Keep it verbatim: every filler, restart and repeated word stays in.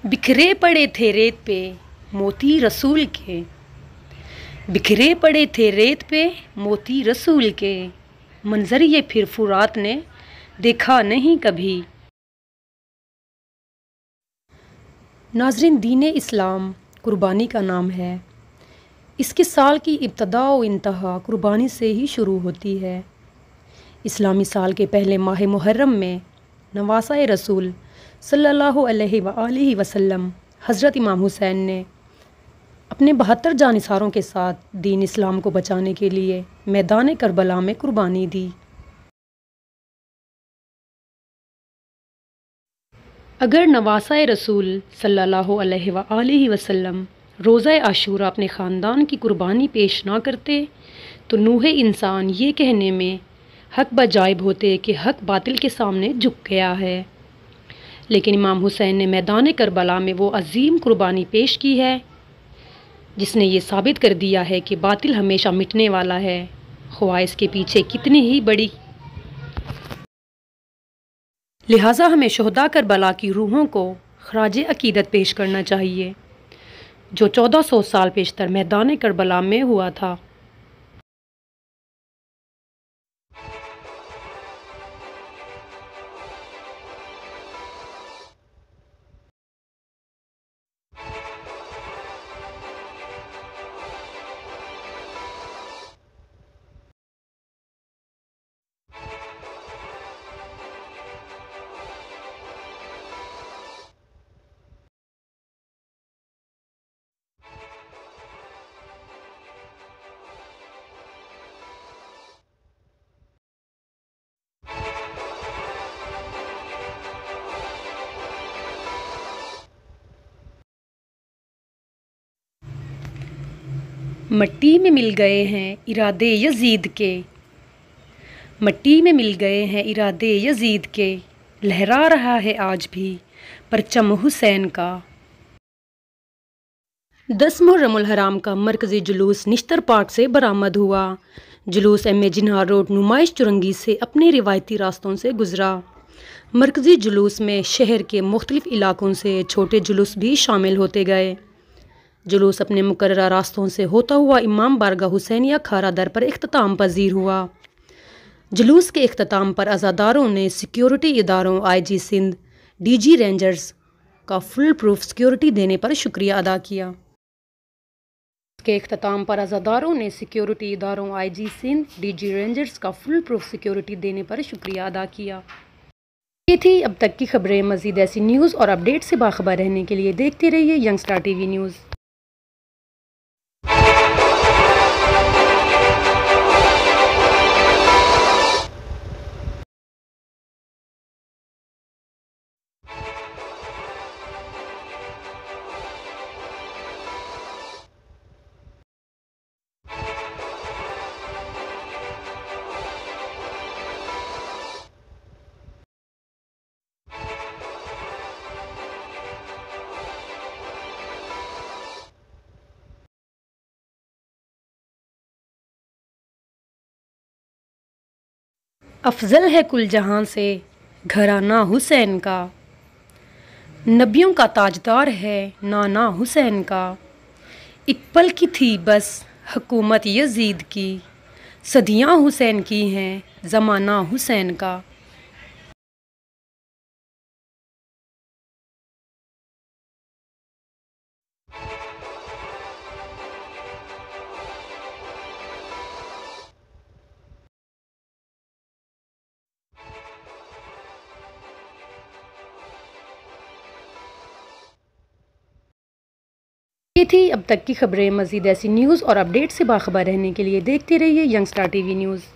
बिखरे पड़े थे रेत पे मोती रसूल के, बिखरे पड़े थे रेत पे मोती रसूल के, मंजर ये फिर फुरात ने देखा नहीं कभी। नाज़रीन, दीन इस्लाम कुर्बानी का नाम है। इसके साल की इब्तदा व इंतहा कुर्बानी से ही शुरू होती है। इस्लामी साल के पहले माह मुहर्रम में नवासा रसूल सल्लल्लाहु अलैहि वआलिहि वसल्लम हज़रत इमाम हुसैन ने अपने बहत्तर जानिसारों के साथ दीन इस्लाम को बचाने के लिए मैदान करबला में कुर्बानी दी। अगर नवासा रसूल सल्लल्लाहु अलैहि वआलिहि वसल्लम रोज़ा आशूरा अपने ख़ानदान की कुर्बानी पेश ना करते तो नूहे इंसान ये कहने में हक बजाइब होते कि हक बातिल के सामने झुक गया है। लेकिन इमाम हुसैन ने मैदान करबला में वो अजीम कुर्बानी पेश की है जिसने ये साबित कर दिया है कि बातिल हमेशा मिटने वाला है, ख्वाह इसके पीछे कितनी ही बड़ी। लिहाजा हमें शुहदा करबला की रूहों को खराज अकीदत पेश करना चाहिए जो चौदह सौ साल पेशतर मैदान करबला में हुआ था। मट्टी में मिल गए हैं इरादे यजीद के, मट्टी में मिल गए हैं इरादे यजीद के, लहरा रहा है आज भी परचम हुसैन का। दस मुहर्रमुल हराम का मरकज़ी जुलूस निश्तर पार्क से बरामद हुआ। जुलूस एम ए जिन्ना रोड नुमाइश चुरंगी से अपने रिवायती रास्तों से गुजरा। मरकज़ी जुलूस में शहर के मुख्तलिफ इलाकों से छोटे जुलूस भी शामिल होते गए। जुलूस अपने मुकर्रर रास्तों से होता हुआ इमाम बारगाह हुसैनिया खारा दर पर इख्तिताम पजीर हुआ। जुलूस के इख्तिताम पर अज़ादारों ने सिक्योरिटी इदारों I G Sindh, D G rangers का फुल प्रूफ सिक्योरिटी देने पर शुक्रिया अदा किया। के इख्तिताम पर अज़ादारों ने सिक्योरिटी इदारों I G Sindh, D G rangers का फुल प्रूफ सिक्योरिटी देने पर शुक्रिया अदा किया। ये थी अब तक की खबरें। मज़ीद ऐसी न्यूज़ और अपडेट से बाखबर रहने के लिए देखते रहिए यंगस्टार टीवी न्यूज़। अफजल है कुल जहां से घराना हुसैन का, नबियों का ताजदार है नाना हुसैन का। एक पल की थी बस हुकूमत यजीद की, सदियां हुसैन की हैं ज़माना हुसैन का। ये थी अब तक की खबरें। मज़ीद ऐसी न्यूज़ और अपडेट से बाखबर रहने के लिए देखते रहिए यंगस्टार टीवी न्यूज़।